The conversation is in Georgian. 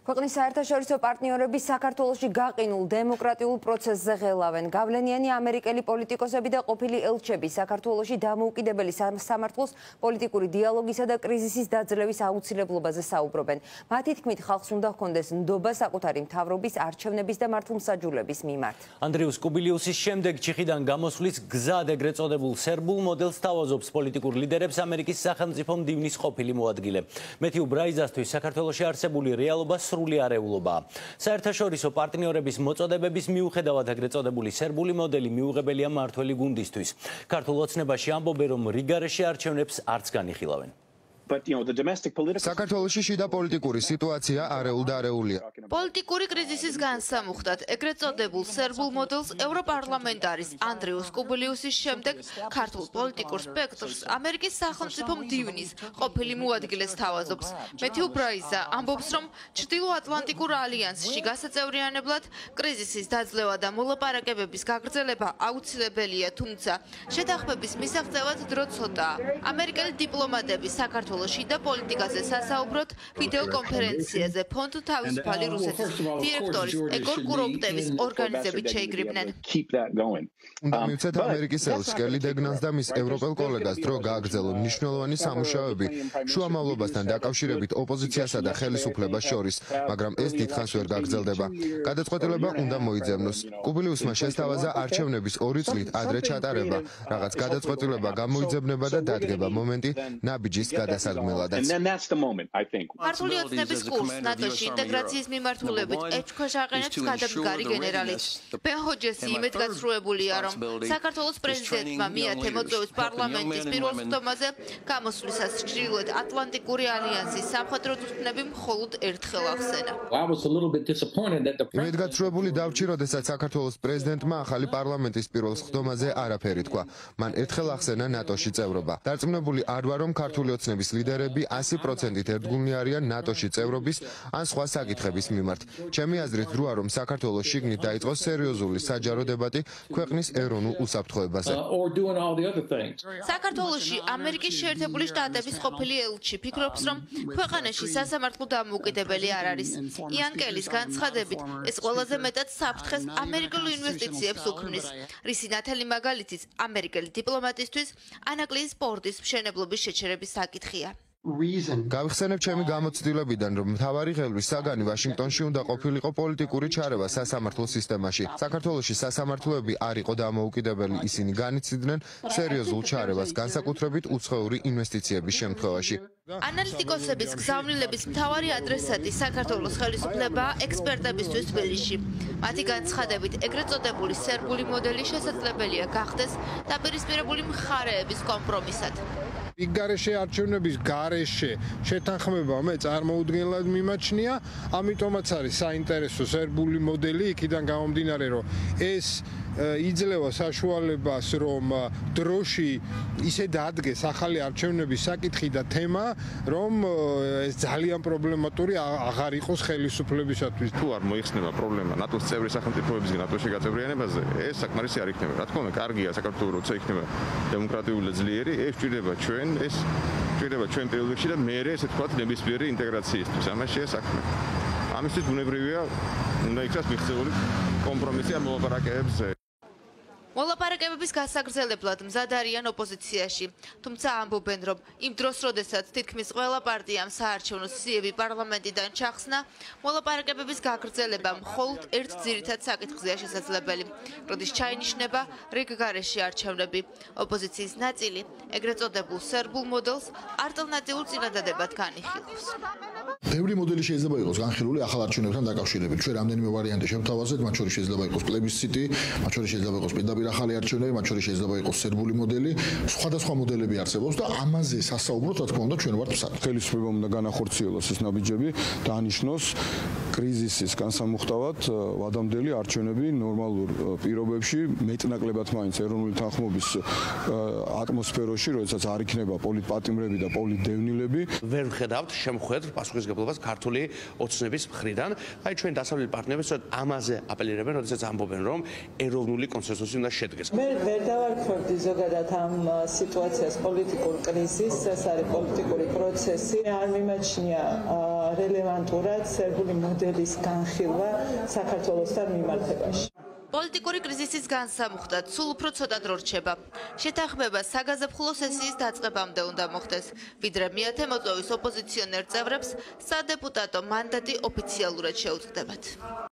ქვეყნის საერთაშორისო პარტნიორები საქართველოში გაყინულ დემოკრატიულ პროცესზე ღელავენ. გავლენიანი ამერიკელი პოლიტიკოსები და ყოფილი ელჩები საქართველოში დამოუკიდებელი სამართლის პოლიტიკური დიალოგისა და კრიზისის დაძლევის აუცილებლობაზე საუბრობენ. მათი თქმით, ხალხს უნდა ჰქონდეს ნდობა საკუთარი მთავრობის არჩევნების და მართლმსაჯულების მიმართ. ანდრიუს კუბილიუსის შემდეგ ჩიხიდან გამოსვლის გზად ეგრეთ წოდებულ სერბულ მოდელს თავაზობს პოლიტიკურ ლიდერებს ამერიკის სახელმწიფო მდივნის ყოფილი მოადგილე. მეთიუ ბრაიზასთვის საქართველოში არსებული რეალობა სრული არეულობაა. საერთაშორისო პარტნიორების მოწოდებების მიუხედავად ეგრეთ წოდებული სერბული მოდელი მიუღებელია მმართველი გუნდისთვის. ქართულ ოცნებაში ამბობენ, რომ რიგარეში არჩევნებს არც განიხილავენ. საქართველოში შიდა პოლიტიკური სიტუაცია არეულ და არეულია. პოლიტიკური კრიზისის განსამუხტად ეგრეთ წოდებულ სერბულ მოდელს ევროპარლამენტარის ანდრიუს კუბილიუსის შემდეგ ქართულ პოლიტიკურ სპექტრს ამერიკის სახელმწიფო მდივნის ყოფილი მოადგილეს თავაზობს. მეთიუ ბრაიზა ამბობს, რომ ჩრდილოატლანტიკურ ალიანსში გასაწევრიანებლად კრიზისის დაძლევა და მოლაპარაკებების გაგრძელება აუცილებელია, თუმცა შეთანხმების მისაღწევად დრო ცოტაა. ამერიკელი დიპლომატები საქართველოში და პოლიტიკაზე სასაუბროდ ვიდეო კონფერენციაზე ფონდ თავისუფალი რუსეთის დირექტორის ეგორ კუროპტევის ორგანიზებით შეიკრიბნენ. უნდა მივცეთ ამერიკის ელჩს კერლი დეგნანს და მის ევროპელ კოლეგას დრო გააგრძელონ მნიშვნელოვანი სამუშაოები შუამავლობასთან დაკავშირებით ოპოზიციასა და ხელისუფლებას შორის, მაგრამ ეს დიდხანს ვერ გაგრძელდება. გადაწყვეტილება უნდა მოიძებნოს. კუბილიუსმა შესთავაზა არჩევნების 2 წლით ადრე ჩატარება, რაღაც გადაწყვეტილება გამოიძებნება და დადგება მომენტი ნაბიჯის გადასარგმელადაც. ქართული ოცნების კურსს ნატოში ინტეგრაციის მიმართულებით ეჭქვეშ აყენებს გადამდგარი გენერალი ბენ ჰოჯესი იმედგაცრუებულია, რომ საქართველოს პრეზიდენტმა მიათე მოწვევის პარლამენტის პირველ სხდომაზე გამოსვლისას ჩრდილოეთ ატლანტიკური ალიანსის სამხედრო თვითმფრინავი მხოლოდ ერთხელ ახსენა. იმედგაცრუებული დავჭი, როდესაც საქართველოს პრეზიდენტმა ახალი პარლამენტის პირველ სხდომაზე არაფერი თქვა. მან ერთხელ ახსენა ნატოში წევრობა. დარწმუნებული არ ვარ, რომ ქართული ოცნების ლიდერები 100%-ით ერთგულნი არიან ნატოში წევრობის ან სხვა საკითხების მიმართ. ჩემი აზრით დროა, რომ საქართველოს შიგნით დაიწყოს სერიოზული საჯარო დებატი ქვეყნის ეროვნულ უსაფრთხოებაზე. საქართველოში ამერიკის შეერთებული შტატების ყოფილი ელჩი ფიქრობს, რომ ქვეყანაში სასამართლო დამოუკიდებელი არ არის. იან კელის განცხადებით, ეს ყველაზე მეტად საფრთხეს ამერიკულ ინვესტიციებს უქმნის, რისი ნათელი მაგალითიც ამერიკელი დიპლომატისთვის ანაკლიის პორტის მშენებლობის შეჩერების საკითხია. გავიხსენებ ჩემი გამოცდილებიდან, რომ მთავარი ღელვის საგანი ვაშინგტონში უნდა ყოფილიყო პოლიტიკური ჩარევა სასამართლო სისტემაში. საქართველოში სასამართლოები არ იყო დამოუკიდებელი, ისინი განიცდიდნენ სერიოზულ ჩარევას, განსაკუთრებით უცხოური ინვესტიციების შემთხვევაში. ანალიტიკოსების გზავნილების მთავარი ადრესატი საქართველოს ხელისუფლებაა ექსპერტებისთვის თბილისში. მათი განცხადებით, ეგრეთ წოდებული სერბული მოდელი შესაძლებელია გახდეს დაპირისპირებული მხარეების კომპრომისად. რიგარეში არჩევნების გარეშე შეთანხმება მე წარმოუდგენლად მიმაჩნია, ამიტომაც არის საინტერესო სერბული მოდელი, იქიდან გამომდინარე, რომ ეს იძლევა საშუალებას, რომ დროში ისე დადგეს ახალი არჩევნების საკითხი და თემა, რომ ეს ძალიან პრობლემატური აღარ იყოს ხელისუფლებისათვის. თუ არ მოიხსნება პრობლემა ნატოს წევრი სახელმწიფოებისგან ნატოში გაწევრიანებაზე, ეს საკმარისი არ იქნება. რა თქმა უნდა, კარგია საქართველოს როცა იქნება დემოკრატიული და ძლიერი, ეს ჭირდება ჩვენ პერიოდში და მე ესე თქვა ნებისმიერი ინტეგრაციისთვის. ამაშია საქმე. ამისთვის ბუნებრივია უნდა იქნას მიღწეული კომპრომისი ამ მოლაპარაკებებზე. მოლაპარაკებების გასაგრძელებლად მზად არიან ოპოზიციაში, თუმცა ამბობენ, რომ იმ დროს, როდესაც თითქმის ყველა პარტიამ საარჩევნო სიები პარლამენტიდან ჩახსნა, მოლაპარაკებების გაგრძელება მხოლოდ ერთ ძირითად საკითხზეა შესაძლებელი, როდის ჩაინიშნება რიგგარეში არჩევნები. ოპოზიციის ნაწილი ეგრეთ წოდებულ სერბულ მოდელს ალტერნატიულ წინადადებად განიხილავს. ბევრი მოდელი შეიძლება იყოს განხილული ახალ არჩევნებთან დაკავშირებით. ჩვენ რამდენიმე ვარიანტი შევთავაზეთ, მათ შორის შეიძლება იყოს პლებისციტი, მათ შორის შეიძლება იყოს პირდაპირ ახალი არჩევნები, მათ შორის შეიძლება იყოს სერბული მოდელი, სხვადასხვა მოდელები არსებობს და ამაზე სასაუბროთ, რა თქმა უნდა, ჩვენ ვართ მსაჯი. ხელისუფლებამ უნდა განახორციელოს ეს ნაბიჯები და ანიშნოს კრიზისის განსამუხტავად ვადამდელი არჩევნები ნორმალურ პირობებში, მეტნაკლებად მაინც ეროვნული თანხმობის ატმოსფეროში, როდესაც არ იქნება პოლიტპატიმრები და პოლიტდევნილები. ვერ ვხედავთ შემხვედრ პასუხისგან პასუხისმგებლობას ქართული ოცნების მხრიდან. აი ჩვენ დასავლელი პარტნიორები სწორედ ამაზე აპელირებენ, როდესაც ამბობენ, რომ ეროვნული კონსენსუსი უნდა შედგეს. მე ვერ დავარქვევდი ზოგადად ამ სიტუაციას პოლიტიკურ კრიზისს, ეს არის პოლიტიკური პროცესი. არ მიმაჩნია რელევანტურად სერბული მოდელის განხილვა საქართველოსთან მიმართებაში. პოლიტიკური კრიზისის განსამუხტად სულ უფრო ცოტა დრო რჩება. შეთანხმება საგაზაფხულო სესიის დაწყებამდე უნდა მოხდეს, ვიდრე მეათე მოწვევის ოპოზიციონერ წევრებს სადეპუტატო მანდატი ოფიციალურად შეუწყდებათ.